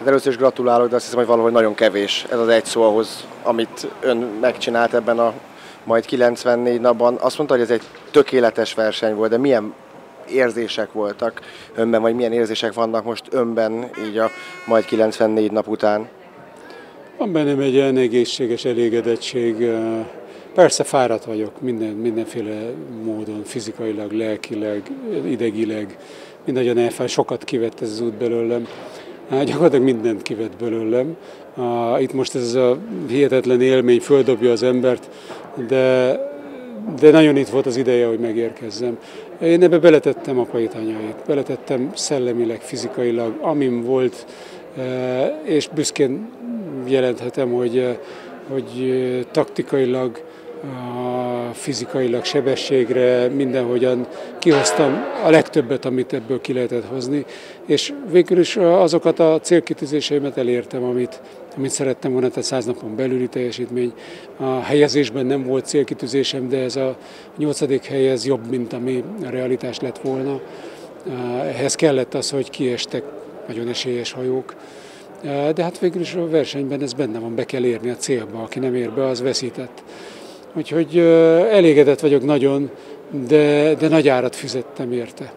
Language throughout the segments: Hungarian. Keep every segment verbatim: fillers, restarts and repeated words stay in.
Hát először is gratulálok, de azt hiszem, hogy valahogy nagyon kevés ez az egy szó ahhoz, amit ön megcsinált ebben a majd kilencvennégy napban. Azt mondta, hogy ez egy tökéletes verseny volt, de milyen érzések voltak önben, vagy milyen érzések vannak most önben így a majd kilencvennégy nap után? Van bennem egy olyan egészséges elégedettség. Persze fáradt vagyok minden, mindenféle módon, fizikailag, lelkileg, idegileg. Mindannyian elfáradt, sokat kivett ez az út belőlem. Gyakorlatilag mindent kivett belőlem. Itt most ez a hihetetlen élmény földobja az embert, de, de nagyon itt volt az ideje, hogy megérkezzem. Én ebbe beletettem apait, anyait, beletettem szellemileg, fizikailag, amim volt, és büszkén jelenthetem, hogy, hogy taktikailag, fizikailag, sebességre, mindenhogyan kihoztam a legtöbbet, amit ebből ki lehetett hozni, és végül is azokat a célkitűzéseimet elértem, amit, amit szerettem volna, tehát száz napon belüli teljesítmény. A helyezésben nem volt célkitűzésem, de ez a nyolcadik hely ez jobb, mint ami a realitás lett volna. Ehhez kellett az, hogy kiestek nagyon esélyes hajók, de hát végül is a versenyben ez benne van, be kell érni a célba, aki nem ér be, az veszített. Úgyhogy elégedett vagyok nagyon, de, de nagy árat fizettem érte.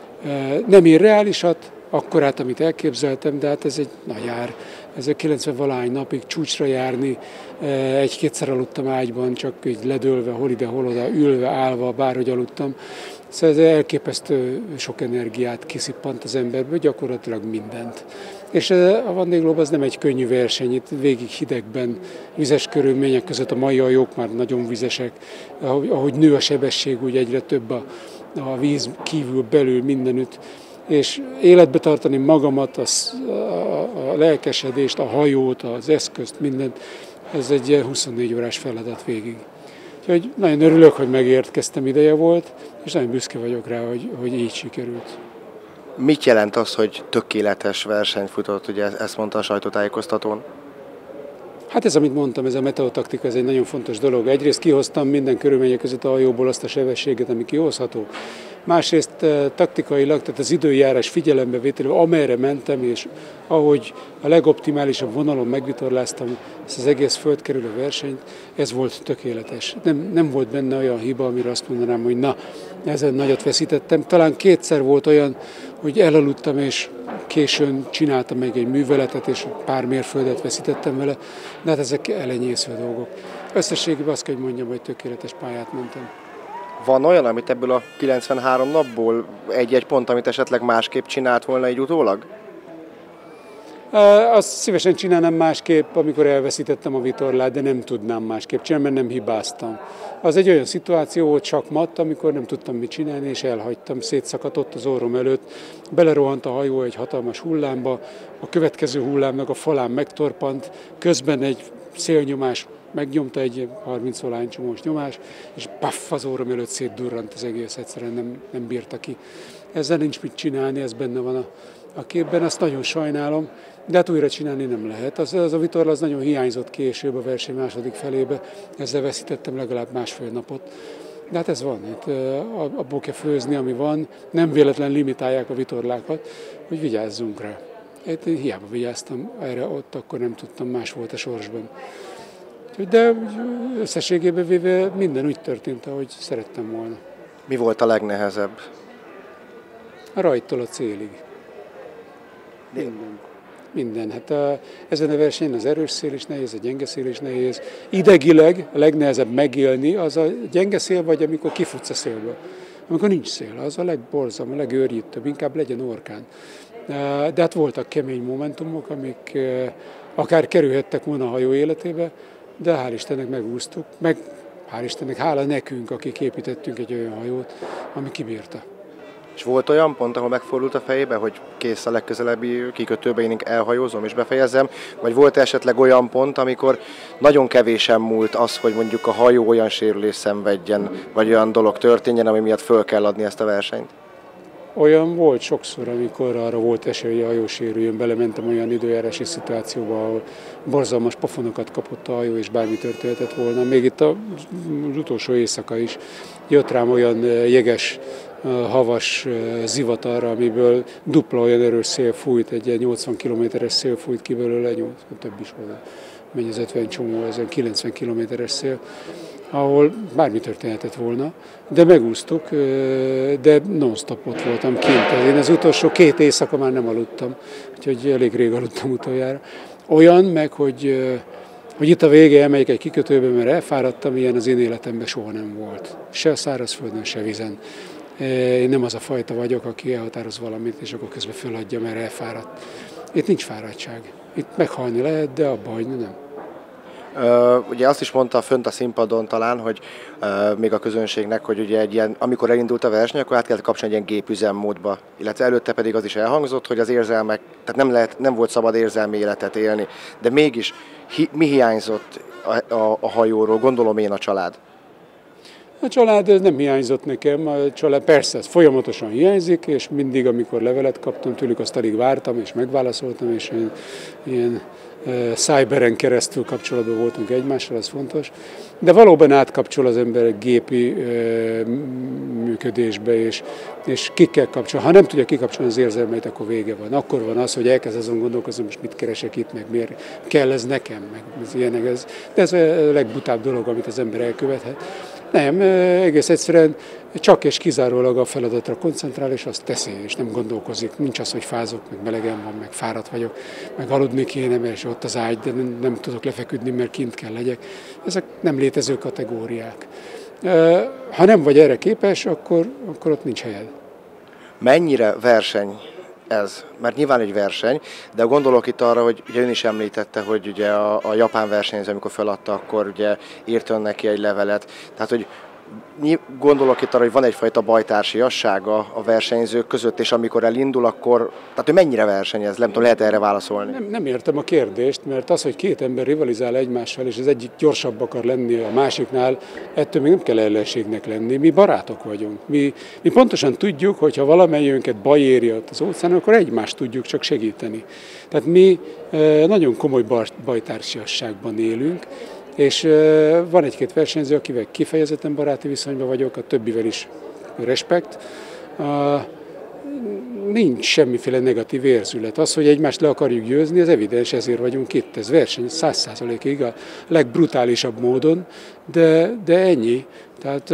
Nem irreálisat, akkorát, amit elképzeltem, de hát ez egy nagy ár. Ez a kilencven-valahány napig csúcsra járni, egy-kétszer aludtam ágyban, csak így ledőlve, hol ide, hol oda, ülve, állva, bárhogy aludtam. Szóval ez elképesztő sok energiát kiszippant az emberből, gyakorlatilag mindent. És a Vendée Globe az nem egy könnyű verseny, itt végig hidegben, vizes körülmények között, a mai hajók már nagyon vizesek, ahogy, ahogy nő a sebesség, úgy egyre több a, a víz kívül, belül mindenütt. És életbe tartani magamat, a, a, a lelkesedést, a hajót, az eszközt, mindent, ez egy huszonnégy órás feladat végig. Úgyhogy nagyon örülök, hogy megérkeztem, ideje volt, és nagyon büszke vagyok rá, hogy, hogy így sikerült. Mit jelent az, hogy tökéletes versenyt futott, ugye ezt mondta a sajtótájékoztatón? Hát ez, amit mondtam, ez a meteotaktika, ez egy nagyon fontos dolog. Egyrészt kihoztam minden körülmények között a hajóból azt a sebességet, ami kihozható. Másrészt taktikailag, tehát az időjárás figyelembevételével, amerre mentem, és ahogy a legoptimálisabb vonalon megvitorláztam ezt az egész földkerülő versenyt, ez volt tökéletes. Nem, nem volt benne olyan hiba, amire azt mondanám, hogy na, ezen nagyot veszítettem. Talán kétszer volt olyan, hogy elaludtam, és későn csináltam még egy műveletet, és pár mérföldet veszítettem vele, de hát ezek elenyésző dolgok. Összességében azt kell, hogy mondjam, hogy tökéletes pályát mentem. Van olyan, amit ebből a kilencvenhárom napból egy-egy pont, amit esetleg másképp csinált volna így utólag? Azt szívesen csinálnám másképp, amikor elveszítettem a vitorlát, de nem tudnám másképp csinálni, mert nem hibáztam. Az egy olyan szituáció volt sakmat, amikor nem tudtam mit csinálni, és elhagytam, szétszakadt az orrom előtt, belerohant a hajó egy hatalmas hullámba, a következő hullámnak a falán megtorpant, közben egy szélnyomás megnyomta, egy harminc-valány csomós nyomás, és paff, az orrom előtt szétdurrant az egész, egyszerűen nem, nem bírta ki. Ezzel nincs mit csinálni, ez benne van a, a képben, azt nagyon sajnálom, de hát újra csinálni nem lehet. Az, az a vitorla az nagyon hiányzott később a verseny második felébe, ezzel veszítettem legalább másfél napot. De hát ez van, itt abból kell főzni, ami van, nem véletlen limitálják a vitorlákat, hogy vigyázzunk rá. Hát én hiába vigyáztam erre, ott akkor nem tudtam, más volt a sorsban. De összességében véve minden úgy történt, ahogy szerettem volna. Mi volt a legnehezebb? A rajttól a célig. Minden. Minden. Hát a, ezen a versenyen az erős szél is nehéz, a gyenge szél is nehéz. Idegileg a legnehezebb megélni az a gyenge szél, vagy amikor kifutsz a szélből. Amikor nincs szél, az a legborzalmasabb, a legőrjítőbb, inkább legyen orkán. De hát voltak kemény momentumok, amik akár kerülhettek volna a hajó életébe, de hál' Istennek megúsztuk, meg hál' Istennek, hála nekünk, akik építettünk egy olyan hajót, ami kibírta. És volt olyan pont, ahol megfordult a fejébe, hogy kész a legközelebbi kikötőbe, én elhajózom és befejezzem, vagy volt esetleg olyan pont, amikor nagyon kevésen múlt az, hogy mondjuk a hajó olyan sérülés szenvedjen, vagy olyan dolog történjen, ami miatt föl kell adni ezt a versenyt? Olyan volt sokszor, amikor arra volt esély, hogy a hajó sérüljön, belementem olyan időjárási szituációba, ahol borzalmas pofonokat kapott a hajó, és bármi történhetett volna. Még itt az utolsó éjszaka is jött rám olyan jeges havas zivatarra, amiből dupla olyan erős szél fújt, egy ilyen nyolcvan kilométeres szél fújt ki belőle, több is volt, megy az ötven csomó, ez kilencven kilométeres szél, ahol bármi történhetett volna, de megúsztuk, de non-stop ott voltam kint. Én az utolsó két éjszaka már nem aludtam, úgyhogy elég rég aludtam utoljára. Olyan meg, hogy, hogy itt a vége elmegyek egy kikötőbe, mert elfáradtam, ilyen az én életemben soha nem volt. Se a szárazföldön, se vízen. Én nem az a fajta vagyok, aki elhatároz valamit, és akkor közben föladja, mert elfáradt. Itt nincs fáradtság. Itt meghalni lehet, de abba hagyni nem. Uh, ugye azt is mondta fönt a színpadon talán, hogy uh, még a közönségnek, hogy ugye egy ilyen, amikor elindult a verseny, akkor át kellett kapcsolni egy ilyen gépüzemmódba, illetve előtte pedig az is elhangzott, hogy az érzelmek, tehát nem, lehet, nem volt szabad érzelmi életet élni, de mégis hi, mi hiányzott a, a, a hajóról, gondolom én a család. A család ez nem hiányzott nekem, a család persze ez folyamatosan hiányzik, és mindig, amikor levelet kaptam tőlük, azt alig vártam, és megválaszoltam, és ilyen, ilyen e, szájberen keresztül kapcsolatban voltunk egymással, ez fontos. De valóban átkapcsol az ember gépi e, működésbe, és, és kikkel kapcsol. Ha nem tudja kikapcsolni az érzelmeit, akkor vége van. Akkor van az, hogy elkezd azon gondolkozni, most mit keresek itt, meg miért kell ez nekem, meg ez ilyenek. Ez, de ez a legbutább dolog, amit az ember elkövethet. Nem, egész egyszerűen csak és kizárólag a feladatra koncentrál, és azt teszi, és nem gondolkozik. Nincs az, hogy fázok, meg melegem van, meg fáradt vagyok, meg aludni kéne, mert ott az ágy, de nem, nem tudok lefeküdni, mert kint kell legyek. Ezek nem létező kategóriák. Ha nem vagy erre képes, akkor, akkor ott nincs helyed. Mennyire verseny ez? Mert nyilván egy verseny, de gondolok itt arra, hogy ugye ön is említette, hogy ugye a, a japán versenyző, amikor feladta, akkor ugye írt ön neki egy levelet. Tehát, hogy gondolok itt arra, hogy van egyfajta bajtársiassága a versenyzők között, és amikor elindul, akkor, tehát hogy mennyire versenyez? Nem tudom, lehet erre válaszolni? Nem, nem értem a kérdést, mert az, hogy két ember rivalizál egymással, és az egyik gyorsabb akar lenni a másiknál, ettől még nem kell ellenségnek lenni. Mi barátok vagyunk. Mi, mi pontosan tudjuk, hogy ha valamelyünket baj éri ott az óceánon, akkor egymást tudjuk csak segíteni. Tehát mi nagyon komoly bajtársiasságban élünk, és van egy-két versenyző, akivel kifejezetten baráti viszonyban vagyok, a többivel is respekt. Nincs semmiféle negatív érzület. Az, hogy egymást le akarjuk győzni, ez evidens, ezért vagyunk itt. Ez verseny száz százalékig a legbrutálisabb módon, de, de ennyi. Tehát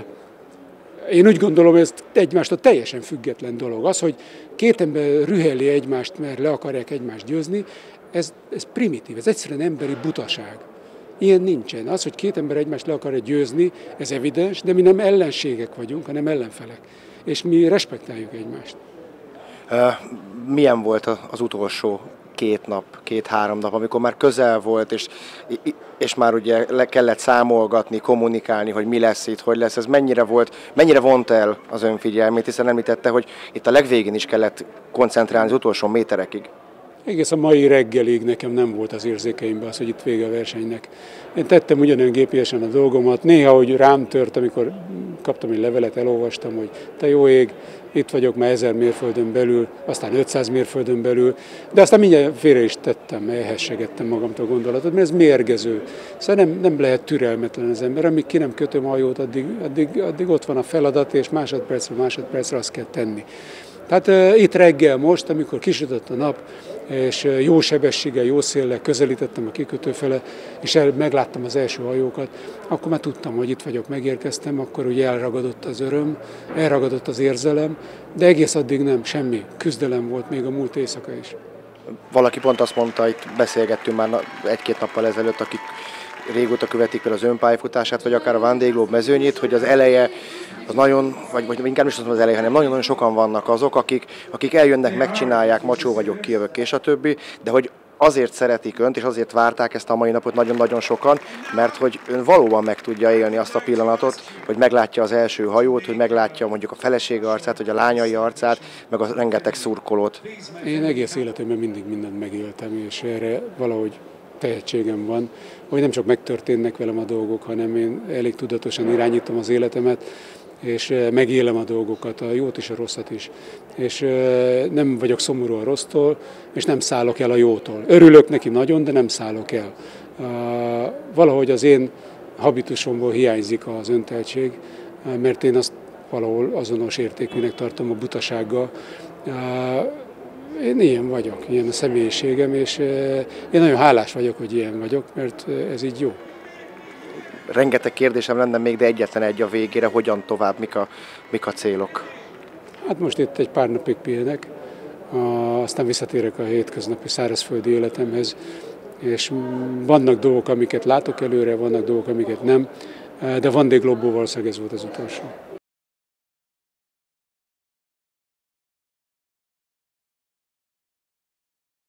én úgy gondolom, ez egymástól teljesen független dolog. Az, hogy két ember rüheli egymást, mert le akarják egymást győzni, ez, ez primitív, ez egyszerűen emberi butaság. Ilyen nincsen. Az, hogy két ember egymást le akarja győzni, ez evidens, de mi nem ellenségek vagyunk, hanem ellenfelek. És mi respektáljuk egymást. Milyen volt az utolsó két nap, két-három nap, amikor már közel volt, és, és már ugye le kellett számolgatni, kommunikálni, hogy mi lesz itt, hogy lesz, ez mennyire volt, mennyire vont el az önfigyelmét, hiszen említette, hogy itt a legvégén is kellett koncentrálni az utolsó méterekig. Egész a mai reggelig nekem nem volt az érzékeimben az, hogy itt vége a versenynek. Én tettem ugyanolyan gépiesen a dolgomat. Néha, hogy rám tört, amikor kaptam egy levelet, elolvastam, hogy te jó ég, itt vagyok már ezer mérföldön belül, aztán ötszáz mérföldön belül, de aztán mindjárt félre is tettem, elhessegettem magamtól gondolatot, mert ez mérgező. Szóval nem, nem lehet türelmetlen az ember, amíg ki nem kötöm a hajót, addig, addig, addig ott van a feladat, és másodpercről másodpercre azt kell tenni. Tehát uh, itt reggel most, amikor kisütött a nap, és uh, jó sebességgel, jó széllel közelítettem a kikötő fele, és el, megláttam az első hajókat, akkor már tudtam, hogy itt vagyok, megérkeztem, akkor ugye elragadott az öröm, elragadott az érzelem, de egész addig nem, semmi. Küzdelem volt még a múlt éjszaka is. Valaki pont azt mondta, itt beszélgettünk már egy-két nappal ezelőtt, akik régóta követik fel az önpályafutását, vagy akár a Vendée Globe mezőnyét, hogy az eleje az nagyon, vagy, vagy inkább is az eleje, hanem nagyon-nagyon sokan vannak azok, akik, akik eljönnek, megcsinálják, macsó vagyok, kijövök, és a többi, de hogy azért szeretik önt, és azért várták ezt a mai napot nagyon-nagyon sokan, mert hogy ön valóban meg tudja élni azt a pillanatot, hogy meglátja az első hajót, hogy meglátja mondjuk a felesége arcát, vagy a lányai arcát, meg a rengeteg szurkolót. Én egész életemben mindig mindent megéltem, és erre valahogy tehetségem van, hogy nem csak megtörténnek velem a dolgok, hanem én elég tudatosan irányítom az életemet, és megélem a dolgokat, a jót és a rosszat is. És nem vagyok szomorú a rossztól, és nem szállok el a jótól. Örülök neki nagyon, de nem szállok el. Valahogy az én habitusomból hiányzik az öntehetség, mert én azt valahol azonos értékűnek tartom a butasággal. Én ilyen vagyok, ilyen a személyiségem, és én nagyon hálás vagyok, hogy ilyen vagyok, mert ez így jó. Rengeteg kérdésem lenne még, de egyetlen egy a végére, hogyan tovább, mik a, mik a célok? Hát most itt egy pár napig pihenek, aztán visszatérek a hétköznapi szárazföldi életemhez, és vannak dolgok, amiket látok előre, vannak dolgok, amiket nem, de Vendée Globe-ból valószínűleg ez volt az utolsó.